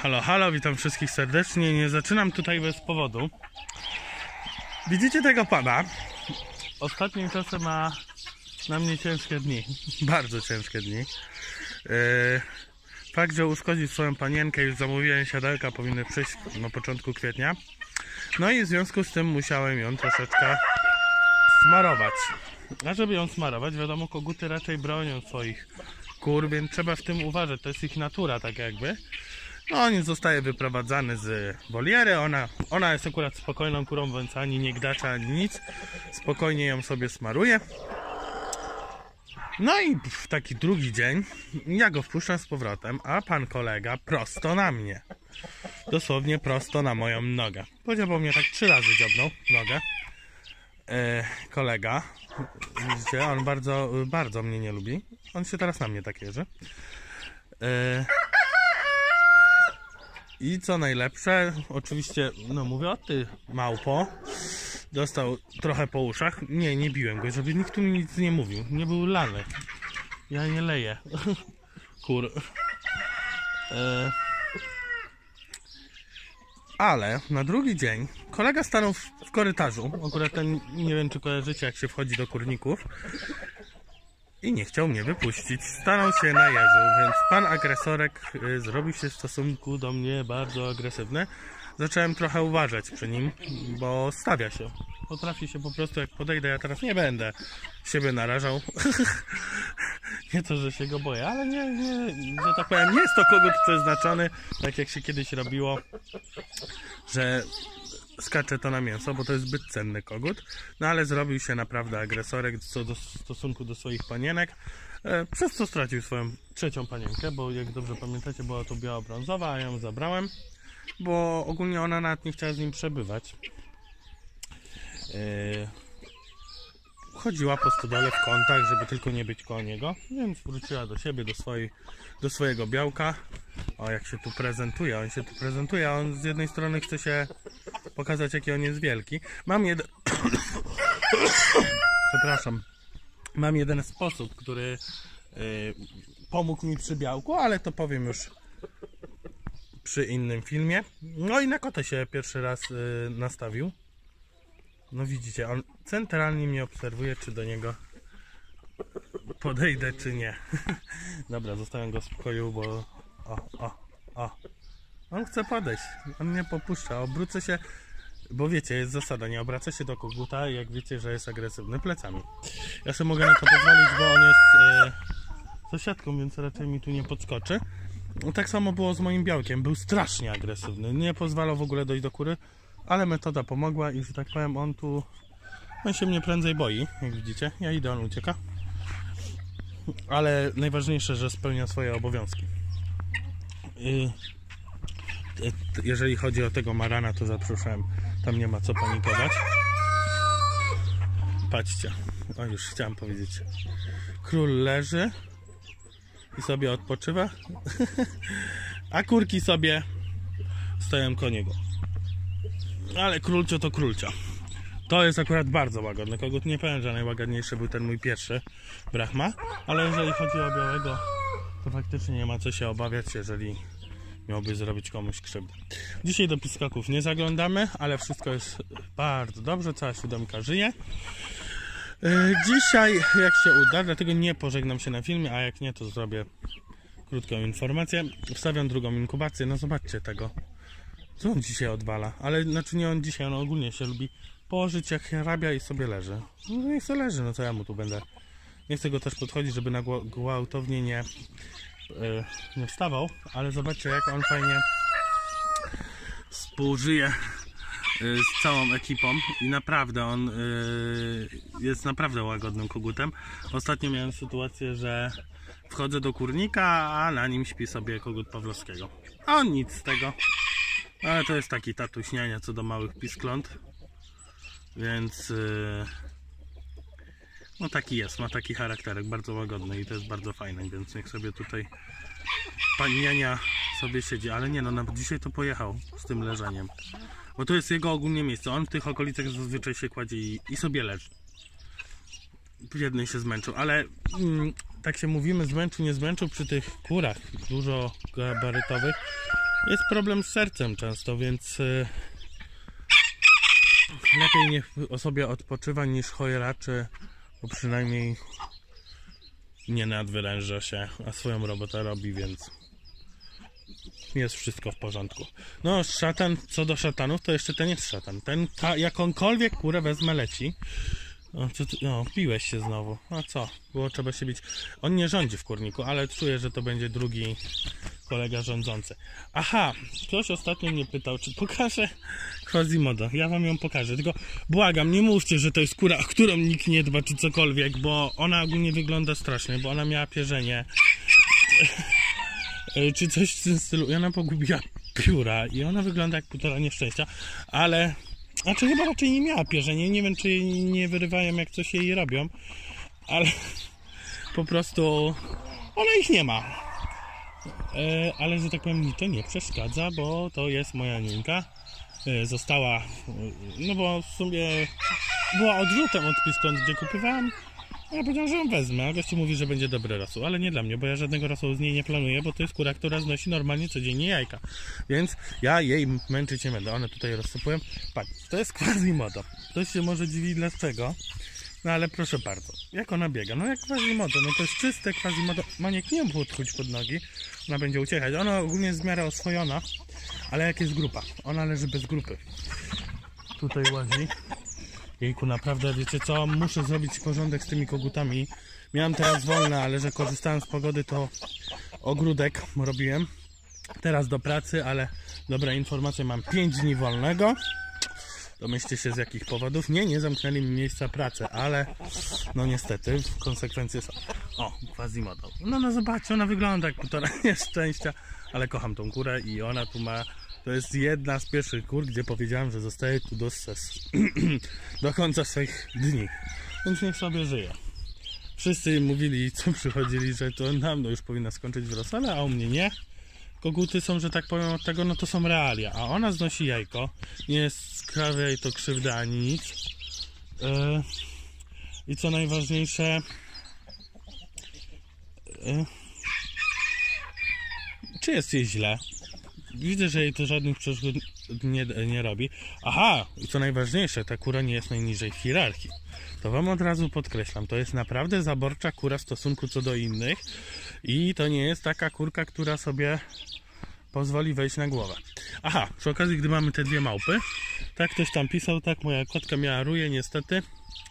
Halo, halo, witam wszystkich serdecznie. Nie zaczynam tutaj bez powodu. Widzicie tego pana? Ostatnim czasem ma na mnie ciężkie dni. Bardzo ciężkie dni. Fakt, że uszkodził swoją panienkę, już zamówiłem siadelka, powinny przyjść na początku kwietnia. No i w związku z tym musiałem ją troszeczkę smarować. A żeby ją smarować, wiadomo, koguty raczej bronią swoich kur, więc trzeba w tym uważać. To jest ich natura, tak jakby. No, on zostaje wyprowadzany z woliery. Ona jest akurat spokojną kurą, więc ani nie gdacza, ani nic. Spokojnie ją sobie smaruje. No i w taki drugi dzień ja go wpuszczam z powrotem, a pan kolega prosto na mnie. Dosłownie prosto na moją nogę. Podziobał mnie tak 3 razy, dziobnął nogę. Kolega, widzicie, on bardzo mnie nie lubi. On się teraz na mnie tak jeży. I co najlepsze, oczywiście, no mówię, o ty małpo, dostał trochę po uszach. Nie biłem go, żeby nikt mi nic nie mówił. Nie był lany. Ja nie leję kur. Ale na drugi dzień kolega stanął w korytarzu. Akurat ten, nie wiem czy kojarzycie, jak się wchodzi do kurników. I nie chciał mnie wypuścić. Stanął się na jeżu, więc pan agresorek zrobił się w stosunku do mnie bardzo agresywny. Zacząłem trochę uważać przy nim, bo stawia się. Potrafi się po prostu, jak podejdę, ja teraz nie będę siebie narażał. Nie to, że się go boję, ale nie, że tak powiem, nie jest to kogut przeznaczony, tak jak się kiedyś robiło, że skacze to na mięso, bo to jest zbyt cenny kogut. No ale zrobił się naprawdę agresorek co do stosunku do swoich panienek, przez co stracił swoją trzecią panienkę, bo jak dobrze pamiętacie, była to biało-brązowa, a ja ją zabrałem, bo ogólnie ona nawet nie chciała z nim przebywać. Chodziła po stodole w kątach, żeby tylko nie być koło niego, więc wróciła do siebie, do swojego białka. O, jak się tu prezentuje, on się tu prezentuje, on z jednej strony chce się pokazać, jaki on jest wielki. Przepraszam. Mam jeden sposób, który pomógł mi przy białku, ale to powiem już przy innym filmie. No i na kotę się pierwszy raz nastawił. No widzicie, on centralnie mnie obserwuje, czy do niego podejdę, czy nie. Dobra, zostawiam go w spokoju, bo on chce podejść, on mnie popuszcza, obrócę się, bo wiecie, jest zasada, nie obraca się do koguta, jak wiecie, że jest agresywny, plecami. Ja sobie mogę na to pozwolić, bo on jest sąsiadką, więc raczej mi tu nie podskoczy. No, tak samo było z moim białkiem, był strasznie agresywny, nie pozwalał w ogóle dojść do kury, ale metoda pomogła i, że tak powiem, on się mnie prędzej boi, jak widzicie. Ja idę, on ucieka. Ale najważniejsze, że spełnia swoje obowiązki. Jeżeli chodzi o tego marana, to zapraszałem. Tam nie ma co panikować. Patrzcie. O, już chciałem powiedzieć. Król leży i sobie odpoczywa. A kurki sobie stoją koło niego. Ale królcio to królcio. To jest akurat bardzo łagodny kogut. Nie powiem, że najłagodniejszy był ten mój pierwszy Brahma, ale jeżeli chodzi o białego, to faktycznie nie ma co się obawiać, jeżeli miałby zrobić komuś krzywdę. Dzisiaj do piskaków nie zaglądamy, ale wszystko jest bardzo dobrze, cała siódemka żyje. Dzisiaj, jak się uda, dlatego nie pożegnam się na filmie, a jak nie, to zrobię krótką informację. Wstawiam drugą inkubację, no zobaczcie tego. Co on dzisiaj odwala? Ale znaczy nie on dzisiaj, on ogólnie się lubi położyć jak hrabia i sobie leży. No niech sobie leży, no co ja mu tu będę. Nie chcę go też podchodzić, żeby na gwałtownie nie wstawał, ale zobaczcie, jak on fajnie współżyje z całą ekipą i naprawdę on jest naprawdę łagodnym kogutem. Ostatnio miałem sytuację, że wchodzę do kurnika, a na nim śpi sobie kogut Pawlowskiego. A on nic z tego. Ale to jest taki tatuś niania co do małych piskląt. Więc no taki jest, ma taki charakterek, bardzo łagodny i to jest bardzo fajne, więc niech sobie tutaj pani niania sobie siedzi, ale nie, no dzisiaj to pojechał z tym leżeniem, bo to jest jego ogólnie miejsce, on w tych okolicach zazwyczaj się kładzie i sobie leży. W jednej się zmęczył, ale tak się mówimy, zmęczył, nie zmęczył przy tych kurach dużo gabarytowych. jest problem z sercem często, więc lepiej niech sobie odpoczywa niż chojraczy, bo przynajmniej nie nadwyręża się, a swoją robotę robi, więc jest wszystko w porządku. No szatan, co do szatanów, to jeszcze ten jest szatan. Ten jakąkolwiek kurę wezmę leci. No, biłeś się znowu. A co? Było trzeba się bić. On nie rządzi w kurniku, ale czuję, że to będzie drugi kolega rządzący. Aha, ktoś ostatnio mnie pytał, czy pokażę Quasimodo. Ja wam ją pokażę, tylko błagam, nie mówcie, że to jest kura, o którą nikt nie dba, czy cokolwiek, bo ona ogólnie wygląda strasznie, bo ona miała pierzenie. Czy coś w tym stylu. I ona pogubiła pióra i ona wygląda jak półtora nieszczęścia, ale... Znaczy chyba raczej nie miała pierzenia, nie wiem czy jej nie wyrywają jak coś jej robią, ale po prostu ona ich nie ma. Ale że tak powiem mi to nie przeszkadza, bo to jest moja niunka. Została, no bo w sumie była odrzutem od Piskląt, gdzie kupowałem. Ja powiedziałem, że ją wezmę, a gościu mówi, że będzie dobry rosół, ale nie dla mnie, bo ja żadnego rosołu z niej nie planuję, bo to jest kura, która znosi normalnie codziennie jajka. Więc ja jej męczyć nie będę, one tutaj rozsypują. Patrz, to jest Quasimodo. Ktoś się może dziwi dlaczego, no ale proszę bardzo, jak ona biega? No jak Quasimodo, no to jest czyste Quasimodo. Maniek, nie podchodź pod nogi, ona będzie uciekać. Ona ogólnie jest w miarę oswojona, ale jak jest grupa, ona leży bez grupy. Tutaj łazi. Jejku, naprawdę, wiecie co, muszę zrobić porządek z tymi kogutami. Miałem teraz wolne, ale że korzystałem z pogody, to ogródek robiłem. Teraz do pracy, ale dobra informacja, mam 5 dni wolnego. Domyślcie się z jakich powodów. Nie zamknęli mi miejsca pracy, ale no niestety konsekwencje są. O, Quasimodo. No zobaczcie, ona wygląda jak półtora nieszczęścia, ale kocham tą kurę i ona tu ma... To jest jedna z pierwszych kur, gdzie powiedziałem, że zostaje tu do końca swoich dni. Więc niech sobie żyje. Wszyscy mówili, co przychodzili, że to nam już powinna skończyć w rosole, a u mnie nie. Koguty są, że tak powiem, od tego, no to są realia. A ona znosi jajko. Nie sprawia jej to krzywdy ani nic. I co najważniejsze... Czy jest jej źle? Widzę, że jej to żadnych przeszkód nie robi. Aha, i co najważniejsze, ta kura nie jest najniżej w hierarchii. To wam od razu podkreślam, to jest naprawdę zaborcza kura w stosunku co do innych i to nie jest taka kurka, która sobie pozwoli wejść na głowę. Aha, przy okazji, gdy mamy te dwie małpy, tak ktoś tam pisał, tak moja kotka miała ruje niestety.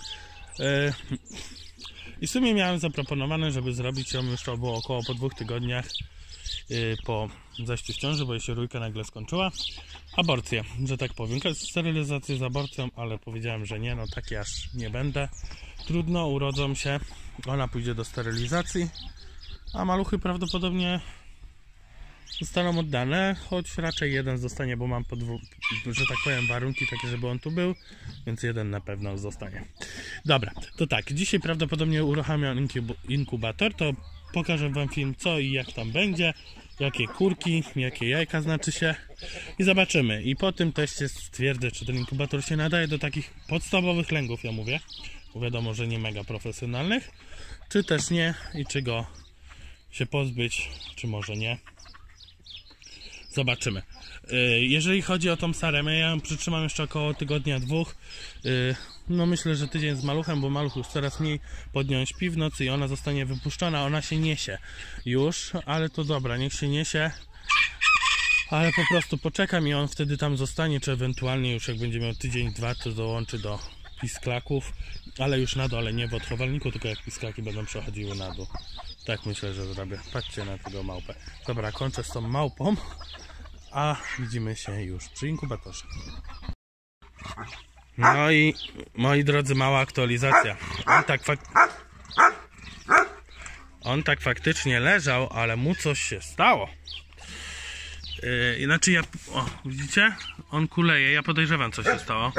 I w sumie miałem zaproponowane, żeby zrobić ją już to było około po 2 tygodniach po zajściu w ciąży, bo jej się rójka nagle skończyła. Aborcję, że tak powiem. Sterylizację z aborcją, ale powiedziałem, że nie, no taki aż nie będę. Trudno, urodzą się, ona pójdzie do sterylizacji, a maluchy prawdopodobnie zostaną oddane, choć raczej jeden zostanie, bo mam że tak powiem warunki takie, żeby on tu był, więc jeden na pewno zostanie. Dobra, to tak, dzisiaj prawdopodobnie uruchamiam inkubator, to pokażę wam film co i jak tam będzie, jakie kurki, jakie jajka znaczy się i zobaczymy. I po tym teście stwierdzę, czy ten inkubator się nadaje do takich podstawowych lęgów, ja mówię, bo wiadomo, że nie mega profesjonalnych, czy też nie i czy go się pozbyć, czy może nie. Zobaczymy. Jeżeli chodzi o tą saremę, ja ją przytrzymam jeszcze około tygodnia, 2. No myślę, że tydzień z maluchem, bo maluch już coraz mniej pod nią śpi w nocy i ona zostanie wypuszczona. Ona się niesie już, ale to dobra, niech się niesie. Ale po prostu poczekam i on wtedy tam zostanie, czy ewentualnie już jak będzie miał tydzień, 2, to dołączy do pisklaków. Ale już na dole, nie w odchowalniku, tylko jak pisklaki będą przechodziły na dół. Tak myślę, że zrobię. Patrzcie na tego małpę. Dobra, kończę z tą małpą, a widzimy się już przy inkubatorze. No i moi drodzy, mała aktualizacja. On tak faktycznie leżał, ale mu coś się stało. Inaczej ja... O, widzicie? On kuleje, ja podejrzewam, co się stało.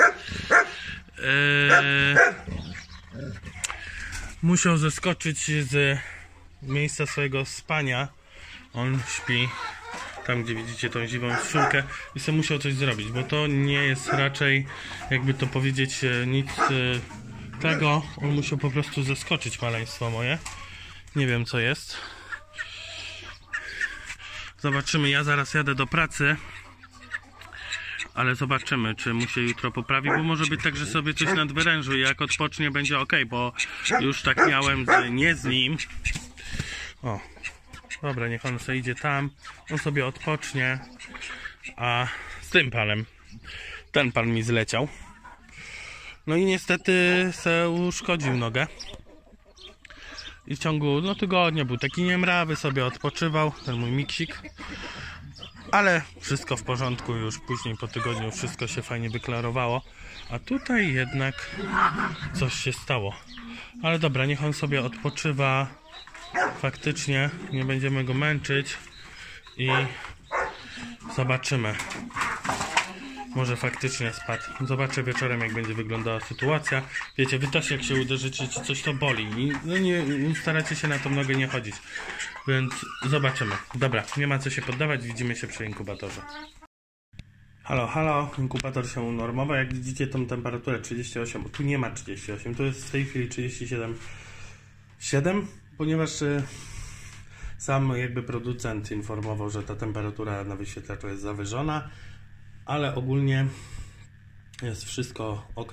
Musiał zeskoczyć z miejsca swojego spania. On śpi tam, gdzie widzicie tą dziwą szulkę i sobie musiał coś zrobić, bo to nie jest raczej, jakby to powiedzieć, nic tego. On musiał po prostu zeskoczyć, maleństwo moje. Nie wiem co jest. Zobaczymy, ja zaraz jadę do pracy. Ale zobaczymy, czy mu się jutro poprawi, bo może być tak, że sobie coś nadwyręży i jak odpocznie, będzie ok, bo już tak miałem nie z nim. O, dobra, niech on sobie idzie tam, on sobie odpocznie, a z tym panem, ten pan mi zleciał. No i niestety se uszkodził nogę. I w ciągu tygodnia był taki niemrawy, sobie odpoczywał, ten mój miksik. Ale wszystko w porządku, już później po tygodniu wszystko się fajnie wyklarowało. A tutaj jednak coś się stało. Ale dobra, niech on sobie odpoczywa. Faktycznie nie będziemy go męczyć. I zobaczymy. Może faktycznie spadł. Zobaczę wieczorem, jak będzie wyglądała sytuacja. Wiecie, wy też jak się uderzycie, czy coś to boli. I no nie staracie się na tą nogę nie chodzić. Więc zobaczymy. Dobra, nie ma co się poddawać. Widzimy się przy inkubatorze. Halo, halo. Inkubator się unormował. Jak widzicie tą temperaturę 38. Tu nie ma 38. Tu jest w tej chwili 37,7. Ponieważ sam jakby producent informował, że ta temperatura na wyświetlaczu jest zawyżona. Ale ogólnie jest wszystko ok.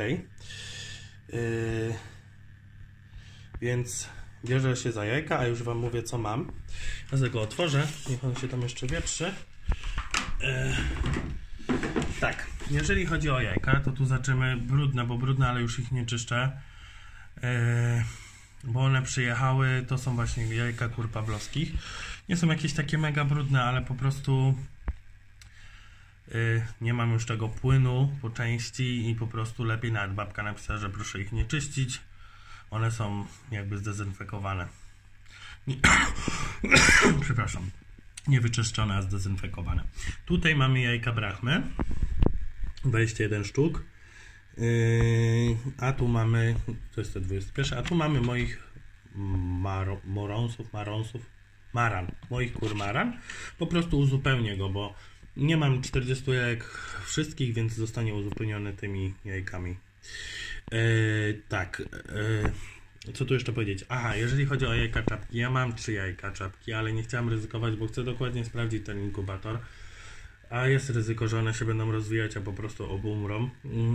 Więc bierze się za jajka, a już wam mówię, co mam. Ja go otworzę, niech on się tam jeszcze wietrzy. Tak, jeżeli chodzi o jajka, to tu zaczniemy brudne, bo brudne, ale już ich nie czyszczę. Bo one przyjechały, to są właśnie jajka kur pawlowskich. Nie są jakieś takie mega brudne, ale po prostu nie mam już tego płynu po części i po prostu lepiej, nawet babka napisała, że proszę ich nie czyścić. One są jakby zdezynfekowane. Przepraszam. Niewyczyszczone, a zdezynfekowane. Tutaj mamy jajka brachmy. 21 sztuk. A tu mamy, to jest te 21, a tu mamy moich maran. Moich kur maran. Po prostu uzupełnię go, bo nie mam 40 jajek wszystkich, więc zostanie uzupełniony tymi jajkami. Co tu jeszcze powiedzieć? Aha, jeżeli chodzi o jajka czapki, ja mam 3 jajka czapki, ale nie chciałem ryzykować, bo chcę dokładnie sprawdzić ten inkubator. A jest ryzyko, że one się będą rozwijać, a po prostu obumrą.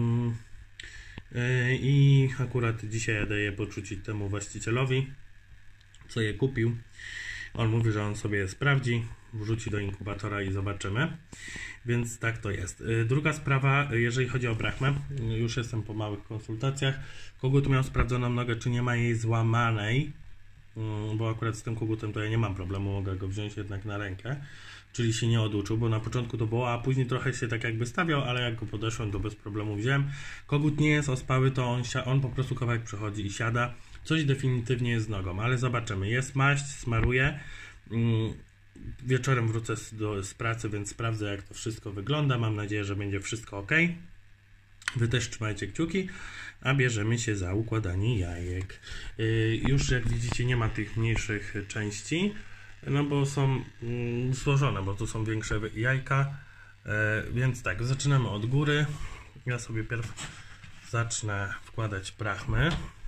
I akurat dzisiaj jadę je poczucić temu właścicielowi, co je kupił. On mówi, że on sobie je sprawdzi, wrzuci do inkubatora i zobaczymy. Więc tak to jest. Druga sprawa, jeżeli chodzi o brachmę, już jestem po małych konsultacjach. Kogut miał sprawdzoną nogę, czy nie ma jej złamanej, bo akurat z tym kogutem to ja nie mam problemu, mogę go wziąć jednak na rękę. Czyli się nie oduczył, bo na początku to było, a później trochę się tak jakby stawiał, ale jak go podeszłem, to bez problemu wziąłem. Kogut nie jest ospały, to on po prostu kawałek przechodzi i siada. Coś definitywnie jest z nogą, ale zobaczymy. Jest maść, smaruję. Wieczorem wrócę z pracy, więc sprawdzę, jak to wszystko wygląda. Mam nadzieję, że będzie wszystko ok. Wy też trzymajcie kciuki, a bierzemy się za układanie jajek. Już jak widzicie, nie ma tych mniejszych części, no bo są złożone, bo tu są większe jajka. Więc tak, zaczynamy od góry. Ja sobie pierw zacznę wkładać brachmy.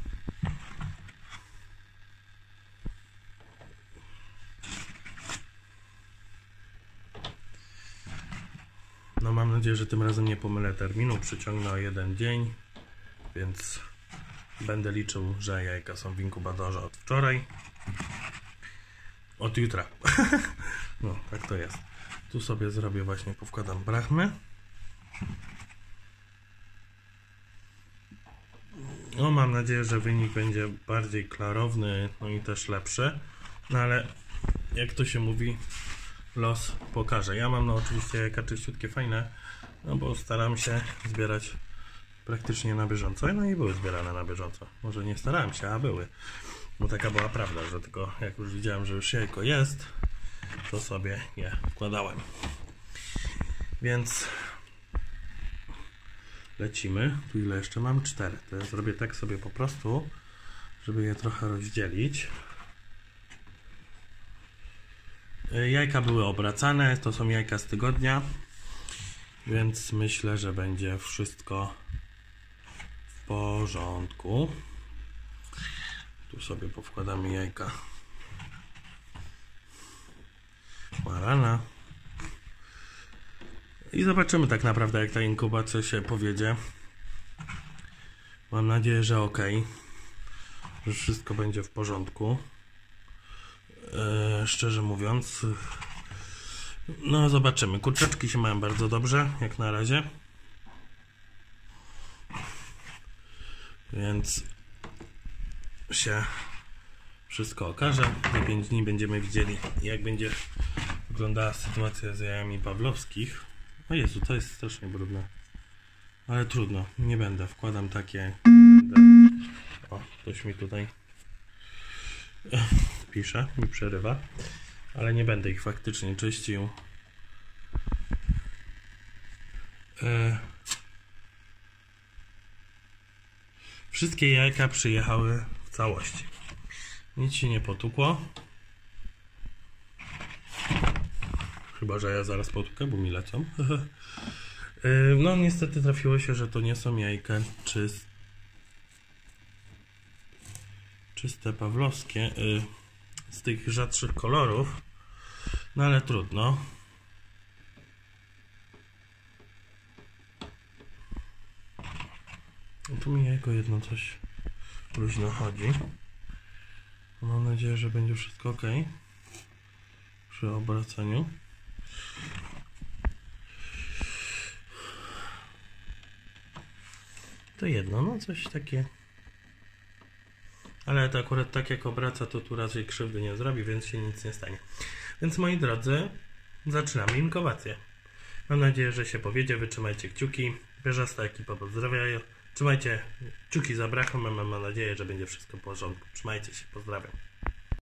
No mam nadzieję, że tym razem nie pomylę terminu, przyciągnę o 1 dzień, więc będę liczył, że jajka są w inkubatorze od wczoraj, od jutra. No, tak to jest. Tu sobie zrobię właśnie, powkładam brachmy. No mam nadzieję, że wynik będzie bardziej klarowny, no i też lepszy, no ale jak to się mówi, los pokaże. Ja mam oczywiście jajka czyściutkie, fajne, no bo staram się zbierać praktycznie na bieżąco. No i były zbierane na bieżąco. Może nie starałem się, a były. Bo taka była prawda, że tylko jak już widziałem, że już jajko jest, to sobie je wkładałem. Więc lecimy. Tu ile jeszcze mam? 4. To ja zrobię tak sobie po prostu, żeby je trochę rozdzielić. Jajka były obracane, to są jajka z tygodnia, więc myślę, że będzie wszystko w porządku. Tu sobie powkładamy jajka marana. I zobaczymy tak naprawdę, jak ta inkubacja się powiedzie. Mam nadzieję, że ok, że wszystko będzie w porządku. Szczerze mówiąc, no zobaczymy. Kurczaczki się mają bardzo dobrze, jak na razie. Więc się wszystko okaże. Za 5 dni będziemy widzieli, jak będzie wyglądała sytuacja z jajami pawlowskich. O Jezu, to jest strasznie brudne. Ale trudno, nie będę. Wkładam takie... O, ktoś mi tutaj pisze, mi przerywa. Ale nie będę ich faktycznie czyścił. Wszystkie jajka przyjechały w całości. Nic się nie potukło. Chyba że ja zaraz potukę, bo mi lecą. No niestety trafiło się, że to nie są jajka czyste pawlowskie. Z tych rzadszych kolorów. No ale trudno. Tu mi jajko jedno coś luźno chodzi. Mam nadzieję, że będzie wszystko ok przy obracaniu. To jedno, no coś takie. Ale to akurat tak jak obraca, to tu raczej krzywdy nie zrobi, więc się nic nie stanie. Więc moi drodzy, zaczynamy inkubację. Mam nadzieję, że się powiedzie, wytrzymajcie kciuki. Wieżasta ekipa pozdrawiają. Trzymajcie kciuki za brachą, mam nadzieję, że będzie wszystko w porządku. Trzymajcie się, pozdrawiam.